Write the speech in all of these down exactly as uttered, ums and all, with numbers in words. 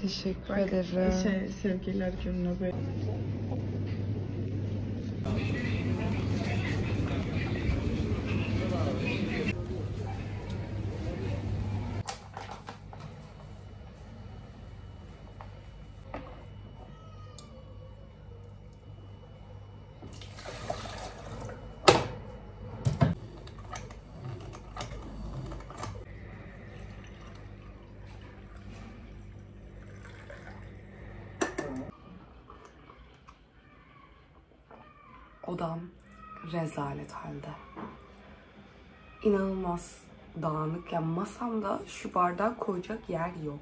Teşekkür Bak, ederim. Şey, sevgililer gününe böyle. Odam rezalet halde. İnanılmaz dağınık. Yani masamda şu bardağı koyacak yer yok.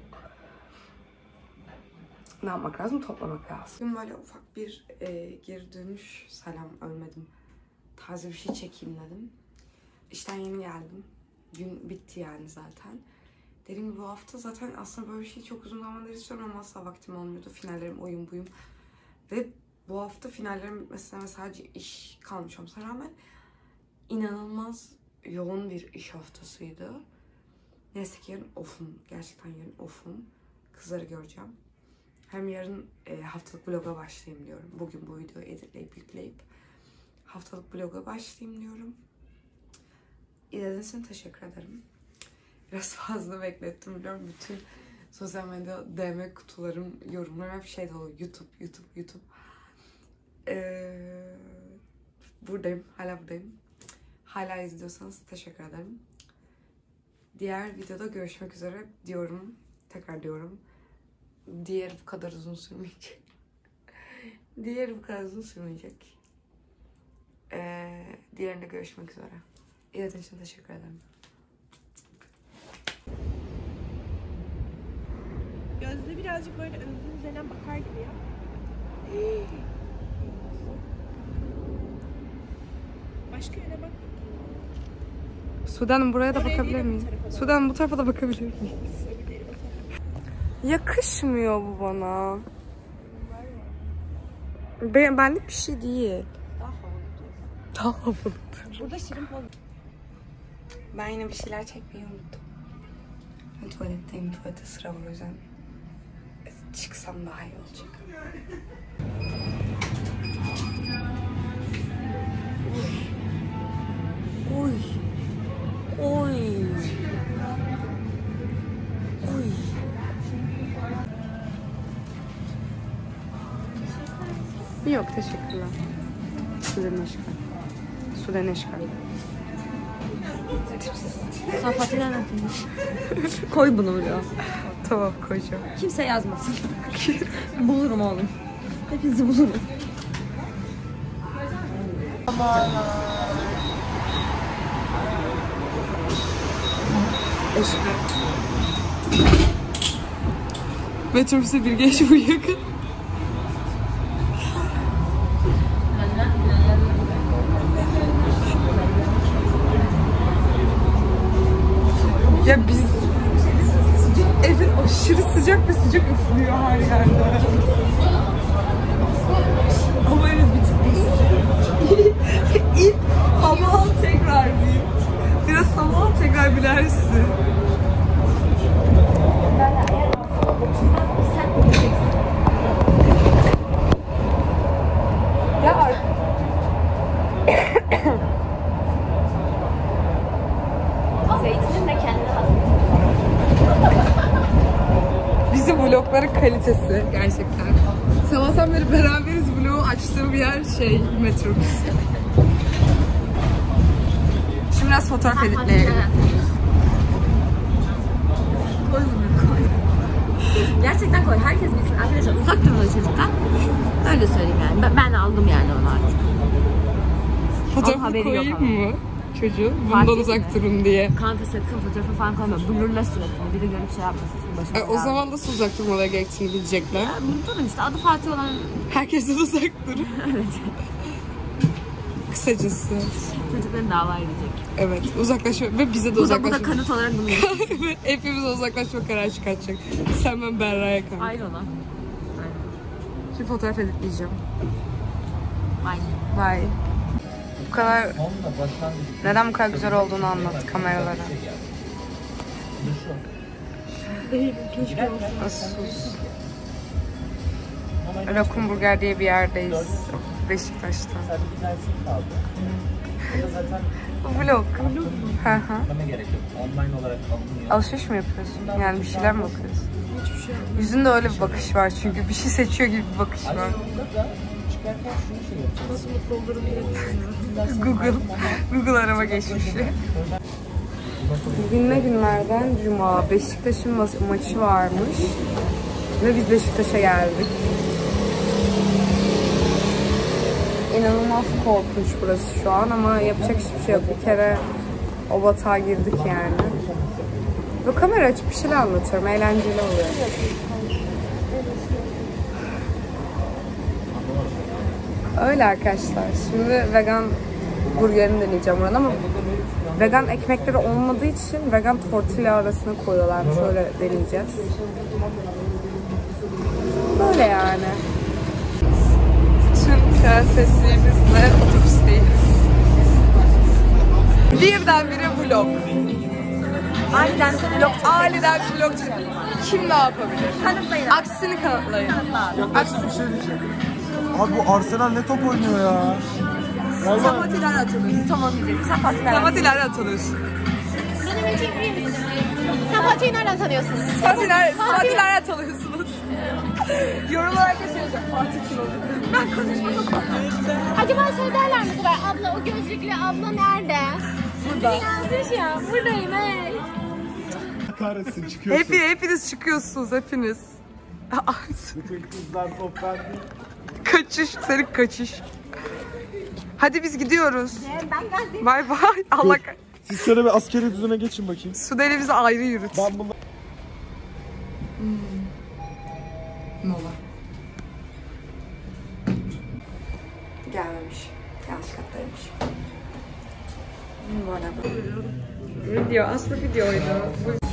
Ne yapmak lazım? Toplamak lazım. Bugün böyle ufak bir e, geri dönüş. Selam, ölmedim. Taze bir şey çekeyim dedim. İşten yeni geldim. Gün bitti yani zaten. Dediğim gibi bu hafta zaten aslında böyle bir şey çok uzun zamandır istiyorum ama asla vaktim olmuyordu. Finallerim, oyun buyum. Ve bu hafta finallerin bitmesine sadece iş kalmış olmasına rağmen inanılmaz yoğun bir iş haftasıydı. Neyse ki yarın off'um. Gerçekten yarın off'um. Kızları göreceğim. Hem yarın e, haftalık vloga başlayayım diyorum. Bugün bu videoyu editleyip yükleyip haftalık vloga başlayayım diyorum. İzlediğiniz için teşekkür ederim. Biraz fazla beklettim biliyorum. Bütün sosyal medya D M kutularım, yorumlarım hep şey dolu. YouTube, YouTube, YouTube. Ee, buradayım. Hala buradayım. Hala izliyorsanız teşekkür ederim. Diğer videoda görüşmek üzere diyorum. Tekrar diyorum. Diğer bu kadar uzun sürmeyecek. Diğer bu kadar uzun sürmeyecek. Ee, diğerinde görüşmek üzere. İzlediğiniz için teşekkür ederim. Gözde birazcık böyle önünün üzerinden bakar gibi ya. Başka yere bak. Sudan'ım buraya da Oraya bakabilir değil, bu miyim? tarafa da. Sudan bu tarafa da bakabilir miyim? Yakışmıyor bu bana. Ben, benlik bir şey değil. Daha havalı. Daha havalı. Burada şirin poz. Ben yine bir şeyler çekmeyi unuttum. Ben tuvaletteyim. Tuvalete sıra var o yüzden çıksam daha iyi olacak. Oy. Oy. Oy. Yok teşekkürler. Sudan eşkal. Sudan eşkal. Safatine anlatayım. Koy bunu buraya. Tamam koyacağım. Kimse yazmasın. Bulurum oğlum. Hepinizi bulurum. Eşkal. Metrobüse bir geç bu yakın. Ya biz evin aşırı sıcak ve sıcak üflüyor her yerde. Ama evet bir tık İlk hava al tekrar bir. Biraz hava al tekrar bilersin. Ya artık. Zeytinin de kendine has. Bizim vlogların kalitesi gerçekten. Sabahtan beri beraberiz vlogu açtığım bir yer şey metrobüs. Şimdi biraz fotoğraf editleyelim. Koy bunu koy. Gerçekten koy. Herkes bilsin. Arkadaşlar uzak durun o çocuktan. Öyle söyleyeyim yani. Ben, ben aldım yani onu artık. Fotoğrafı koyayım mı? Çocuğu bundan uzak durun diye. Kanka sakın fotoğrafı falan koyma. Blurla suratını. Biri görüp şey yapmasın. E, o zaman nasıl uzak durmaları gerektiğini bilecekler. Ya, durun işte. Adı Fatih olan... Herkesten uzak durun. Evet. Kısacası. Çocukların dava edecek. Evet. Uzaklaşma ve bize de Bu da, uzaklaşma. bu da kanıt olarak bunu yapacak. Hepimiz uzaklaşma kararı çıkartacak. Sen ben Berra'ya kanka. Hayır ona. Şimdi fotoğraf editleyeceğim. Bye. Bye. Bu kadar... Neden bu kadar güzel olduğunu anlat kameralara. Değilim, keşke olsun. Asus. Rakun Burger diye bir yerdeyiz. Beşiktaş'ta. Vlog. Hı hı. Alışveriş mi yapıyorsun? Yani bir şeyler mi bakıyorsun? Hiçbir şey yok. Yüzünde öyle bir bakış var çünkü bir şey seçiyor gibi bir bakış var. Nasıl mutlu olurum diye düşünüyorum. Google. Google arama geçmişi. Bugün ne günlerden? Cuma. Beşiktaş'ın ma- maçı varmış. Ve biz Beşiktaş'a geldik. İnanılmaz korkunç burası şu an ama yapacak hiçbir şey yok. Bir kere o batağa girdik yani. Bu kamera açıp bir şeyler anlatıyorum. Eğlenceli oluyor. Öyle arkadaşlar. Şimdi vegan burgerini deneyeceğim buranın ama vegan ekmekleri olmadığı için vegan tortilla arasına koyuyorlar. Şöyle deneyeceğiz. Böyle yani. Tüm prensesliğimizle otobüsteyiz. Birdenbire vlog. Aniden vlog Aniden vlog. Kim ne yapabilir? kanıtlayın. Aksini kanıtlayın. Yaklaşık bir şey diyeceğim. Abi bu Arsenal ne top oynuyor ya? Vallahi Sapatiler atılıyorsun. Tamam diyeceğim. Sapatiler Samatilerle atılıyorsun. Benim için iyi misiniz? Sen Fatih'i nereden tanıyorsunuz? Samatiler, Samatilerle atılıyorsunuz. Yorumlar herkes yazacak. Fatih kim olur? Ben konuşmadım. Acaba söylerler mi kadar? Abla o gözlüklü abla nerede? Burada. Yazmış ya. Buradayım hey. kahretsin çıkıyorsun. Hep, hepiniz çıkıyorsunuz hepiniz. Bütün kızlar top verdi. Kaçış, senin kaçış. Hadi biz gidiyoruz. Ben geldim. Bay bay. Allah kah- Siz şöyle bir askeri düzene geçin bakayım. Sudeli bizi ayrı yürüt. Ben bunu... Mola. Gelmemiş. Yanlış kattaymış. Böyle. Video, aslında videoydu.